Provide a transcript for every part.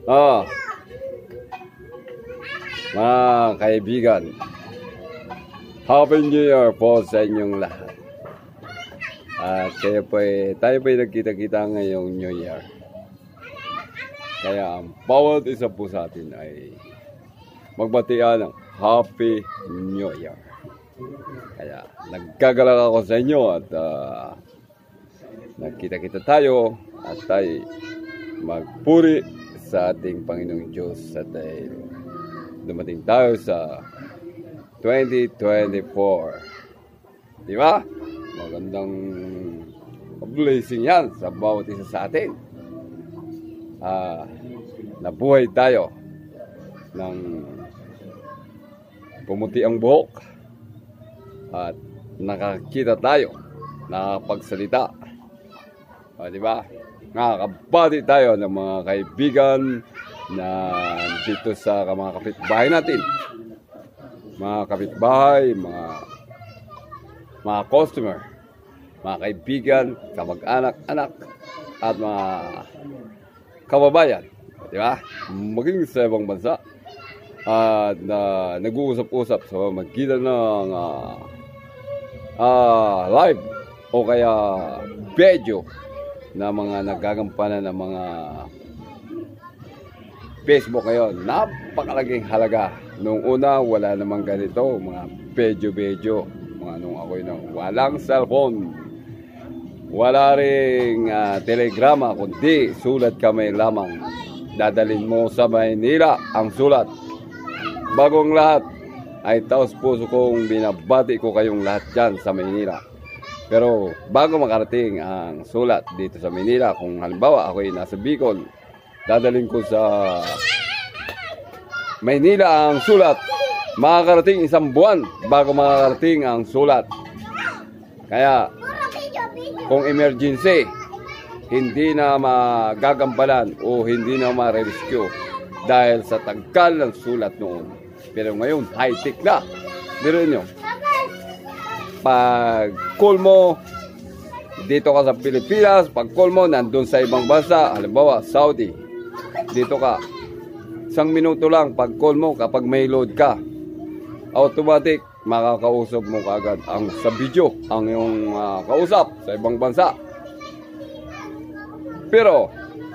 Ah, mga kaibigan, Happy New Year po sa inyong lahat. At tayo po'y nagkita-kita ngayong New Year. Kaya ang bawat isa po sa atin ay magbatian ng Happy New Year. Kaya nagkagalak ako sa inyo at nagkita-kita tayo at tayo magpuri sa ating Panginoong Diyos at dahil dumating tayo sa 2024. Di ba? Magandang blessing yan sa bawat isa sa atin. Nabuhay tayo ng pumuti ang buhok at nakakita tayo, nakapagsalita. Di ba? Nakakabati tayo ng mga kaibigan na dito sa mga kapitbahay natin. Mga kapitbahay, mga customer, mga kaibigan, kamag-anak-anak, at mga kababayan. Di ba? Maging sa ibang bansa. At nag-uusap-usap sa magitan ng live o kaya video na mga nagagampanan ng mga Facebook ngayon. Napakalaging halaga. Noong una, wala namang ganito, mga video. Mga nung ako'y walang cellphone. Wala ring telegrama, kundi sulat kamay lamang. Dadalhin mo sa Maynila ang sulat. Bagong lahat ay taos puso kong binabati ko kayong lahat dyan sa Maynila. Pero bago makarating ang sulat dito sa Manila, kung halimbawa ako ay nasa Bicol, dadalhin ko sa Maynila ang sulat. Makakarating isang buwan bago makakarating ang sulat. Kaya kung emergency, hindi na magagampanan o hindi na ma-rescue dahil sa tagal ng sulat noon. Pero ngayon, high-tech na. Dirin nyo. Pag call mo dito ka sa Pilipinas, pag call mo nandun sa ibang bansa, halimbawa Saudi, dito ka, 1 minuto lang pag call mo kapag may load ka, automatic makakausap mo kaagad ang sa video ang iyong kausap sa ibang bansa. Pero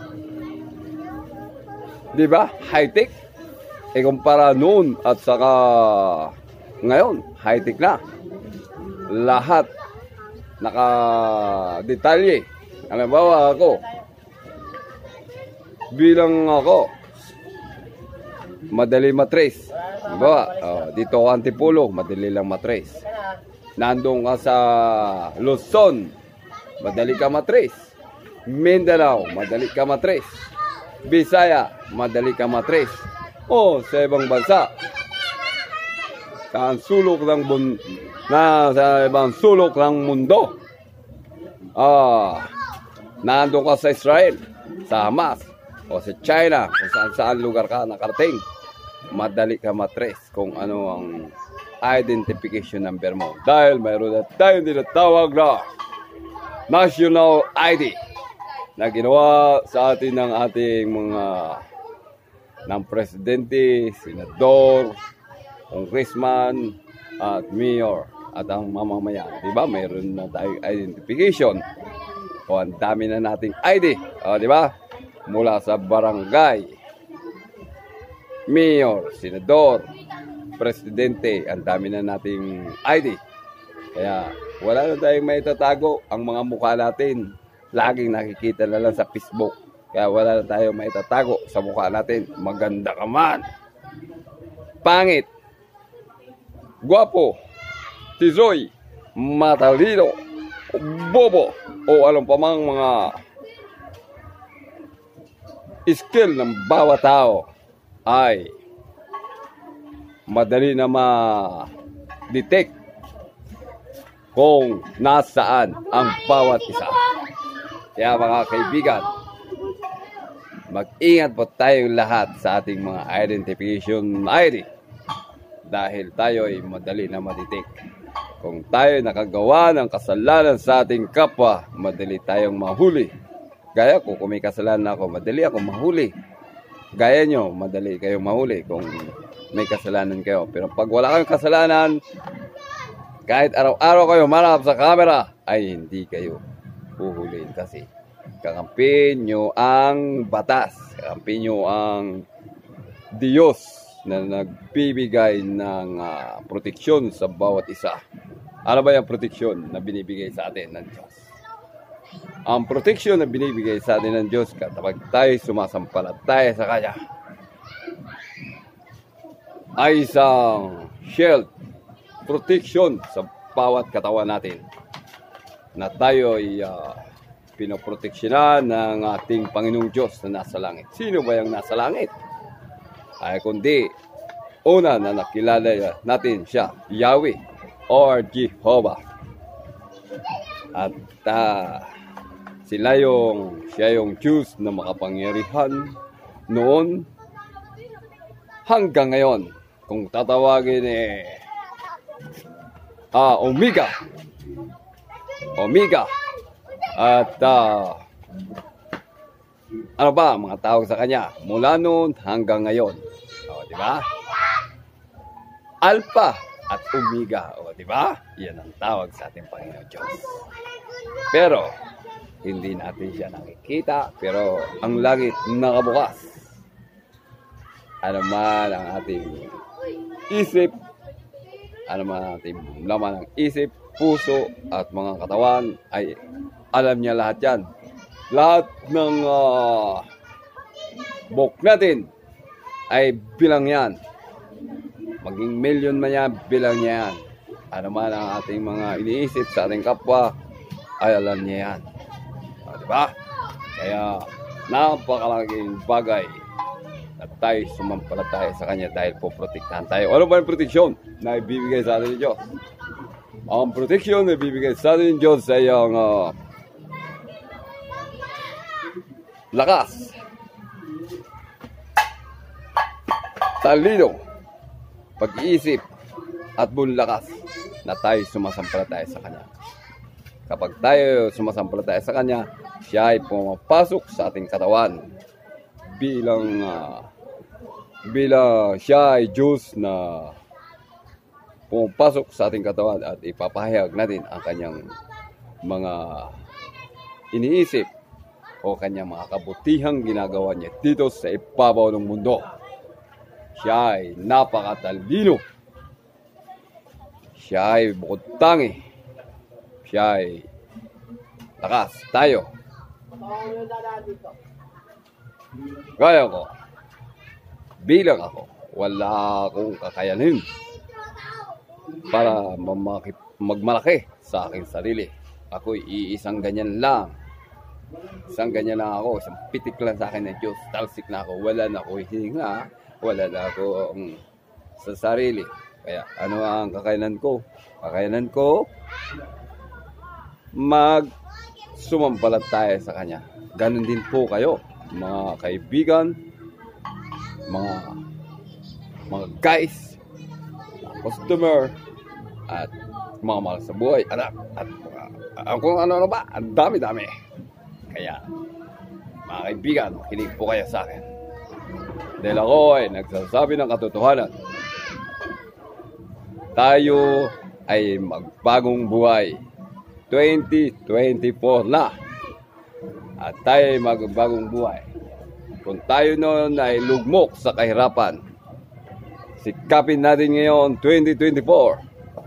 di ba high-tech kumpara noon at saka ngayon, high-tech na. Lahat naka-detalye. Halimbawa ako, bilang ako, madali matrace. Halimbawa, dito ako Antipolo, madali lang matrace. Nandun ka sa Luzon, madali ka matrace. Mindanao, madali ka matrace. Bisaya, madali ka matrace. O, sa ibang bansa, sa sulok ng sa ibang sulok ng mundo. Nandun ka sa Israel, sa Hamas, o sa China, kung saan lugar ka nakarating, madali ka matrace kung ano ang identification number mo. Dahil mayroon na tayong tinatawag na National ID na ginawa sa atin ng ating mga ng presidente, senador, congressman, at mayor, at ang mamamayan. Diba? Mayroon na tayong identification. O, ang dami na nating ID. O, diba? Mula sa barangay, mayor, senador, presidente, ang dami na nating ID. Kaya, wala na tayong may tatago. Ang mga mukha natin, laging nakikita na lang sa Facebook. Kaya wala na tayong may tatago sa mukha natin. Maganda ka man, pangit, guwapo, tisoy, matalino, bobo, o alam pa mang mga skill ng bawat tao ay madali na ma-detect kung nasaan ang bawat isa. Kaya mga kaibigan, mag-ingat po tayong lahat sa ating mga identification ID dahil tayo ay madali na ma-detect. Kung tayo nakagawa ng kasalanan sa ating kapwa, madali tayong mahuli. Gaya ko, kung may kasalanan ako, madali ako mahuli. gaya nyo, madali kayong mahuli kung may kasalanan kayo. Pero pag wala kayong kasalanan, kahit araw-araw kayo marap sa camera, ay hindi kayo huhulihin kasi kakampi nyo ang batas, kakampi nyo ang Diyos na nagbibigay ng proteksyon sa bawat isa. Ano ba yung proteksyon na binibigay sa atin ng Diyos? Ang proteksyon na binibigay sa atin ng Diyos kapag tayo sumasampalataya sa Kanya ay isang shield, protection sa bawat katawan natin na tayo ay pinoproteksyonan ng ating Panginoong Diyos na nasa langit. Sino ba yung nasa langit? Ay kundi una na nakilala natin siya, Yahweh or Jehovah. At siya yung Diyos na makapangyarihan noon hanggang ngayon. Kung tatawagin Omega. At ano ba mga tawag sa kanya mula noon hanggang ngayon? Di ba? Alpha at Omega. Di ba? Yan ang tawag sa ating Panginoon Diyos. Pero hindi natin siya nakikita, pero ang langit nakabukas. Ano man ang ating isip, ano man ang ating laman ng isip, puso at mga katawan, ay alam niya lahat yan. Lahat ng buhok natin ay bilang yan. Maging million man yan, bilang niya yan. Ano man ang ating mga iniisip sa ating kapwa, ay alam niya yan. Diba? Kaya napakalaking bagay na tayo sumampalataya sa Kanya dahil po protektahan tayo. Ano ba yung proteksyon na ibibigay sa atin ng Diyos? Ang proteksyon na ibibigay sa atin ng Diyos ay ang lakas, talino, pag-iisip at buong lakas na tayo sumasampalataya sa Kanya. Kapag tayo sumasampalataya sa Kanya, siya ay pumapasok sa ating katawan bilang siya ay Diyos na pumapasok sa ating katawan at ipapahayag natin ang Kanyang mga iniisip o Kanyang mga kabutihang ginagawa niya dito sa ibabaw ng mundo. Siya ay napakatalino. Siya ay bukod tangi. Siya ay lakas. Tayo. Gaya ko. Bilang ako. Wala akong kakayanin para magmalaki sa aking sarili. Ako'y iisang ganyan lang. Isang ganyan lang ako. Isang pitik lang sa akin ng Diyos. Talsik na ako. Wala na ako hihinga. Wala na ako sa sarili. Kaya ano ang kakayanan ko? Kakayanan ko sumampalataya sa Kanya. Ganon din po kayo, mga kaibigan, mga guys, customer, at mga mahal sa buhay, anak, at kung ano ba, ang dami-dami. Kaya, mga kaibigan, makinig po kayo sa akin. Dahil ako ay nagsasabi ng katotohanan. Tayo ay magbagong buhay. 2024 na. At tayo ay magbagong buhay. Kung tayo noon ay lugmok sa kahirapan, sikapin natin ngayon 2024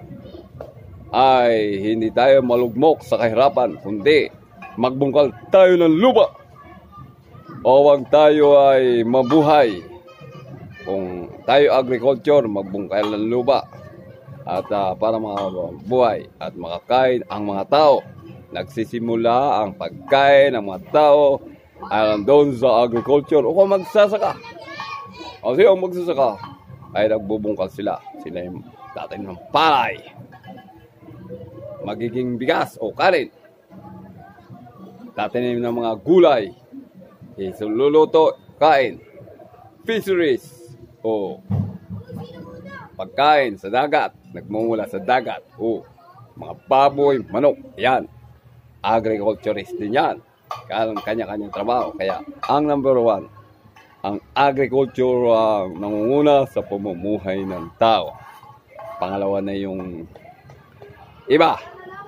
ay hindi tayo malugmok sa kahirapan, kundi magbungkal tayo ng lupa o wag tayo ay mabuhay. Kung tayo agriculture, magbungkal ng lupa at para makabuhay at makakain ang mga tao. Nagsisimula ang pagkain ng mga tao ay doon sa agriculture o kung magsasaka. Kasi ang magsasaka ay nagbubungkal sila. Sila yung tatanim ng palay, magiging bigas o kanin, tatanim ng mga gulay, isululuto, kain, fisheries o pagkain sa dagat, nagmumula sa dagat o mga baboy, manok, yan. Agriculturist din yan. Kanya-kanyang trabaho. Kaya ang number one ang agriculture ang nangunguna sa pamumuhay ng tao. Pangalawa na yung iba.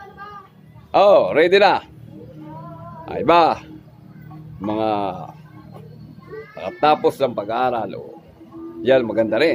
Oh, ready na. Iba, mga nakatapos ng pag-aaral, yan maganda rin.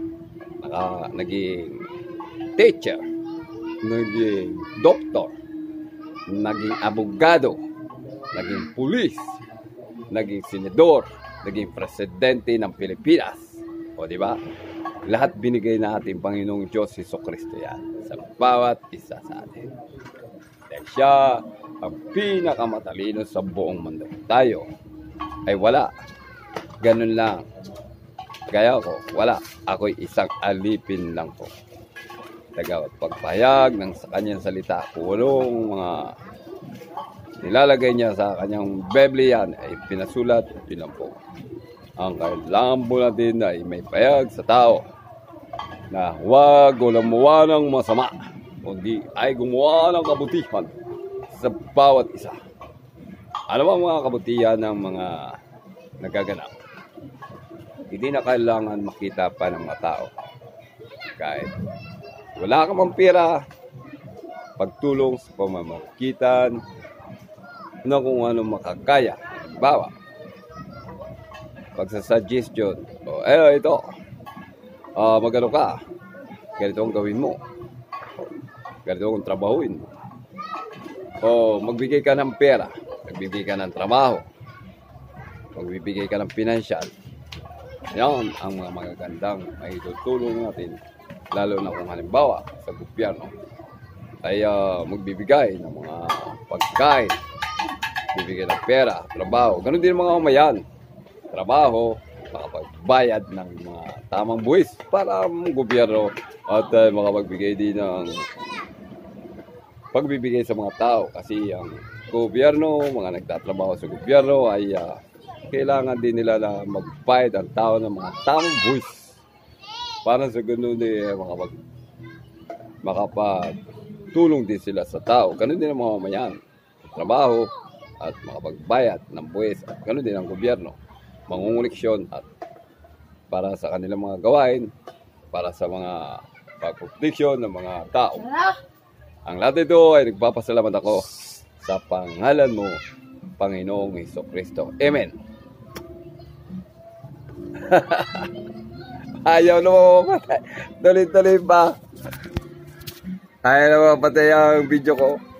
Naging teacher, naging doktor, naging abogado, naging pulis, naging senador, naging presidente ng Pilipinas. O di ba? Lahat binigay natin Panginoong Diyos Jesucristo yan sa bawat isa sa atin. Dahil siya ang pinakamatalino sa buong mundo. Tayo ay wala. Ganun lang. Gaya ko, wala. Ako'y isang alipin lang po. Pagpahayag ng sa kanyang salita, kulong mga nilalagay niya sa kanyang Biblia ay pinasulat at pinampok. Ang kailangan po natin ay may payag sa tao na huwag gumawa ng masama, kundi ay gumawa ng kabutihan sa bawat isa. Ano ba mga kabutihan ng mga nagaganap? Hindi na kailangan makita pa ng mga tao. Kahit wala ka mang pera, pagtulong sa pamamagitan na kung ano makakaya. Bawa, pagsasuggestion, ito, magano ka, ganito ang gawin mo, ganito ang trabahuin mo, magbigay ka ng pera, magbigay ka ng trabaho, magbibigay ka ng financial. Yan ang mga magagandang maitutulong natin, lalo na kung halimbawa sa gobyerno ay magbibigay ng mga pagkain, bibigyan ng pera, trabaho. Ganun din mga kamayan. Trabaho, makapagbayad ng mga tamang buwis para ang gobyerno at makapagbigay din ng pagbibigay sa mga tao. Kasi ang gobyerno, mga nagtatrabaho sa gobyerno ay kailangan din nila na magbayad ang tao ng mga tamang buwis para sa ganun makapagtulong din sila sa tao. Ganun din ang mga kamayan. Trabaho at makapagbayad ng buwis at ganoon din ang gobyerno, mangunguliksyon at para sa kanilang mga gawain, para sa mga pagproteksyon ng mga tao. Ang lahat ito ay nagpapasalamat ako sa pangalan mo, Panginoong Jesucristo. Amen. Ayaw na mapapatay. Tuloy-tuloy pa. Ayaw na mapapatay ang video ko.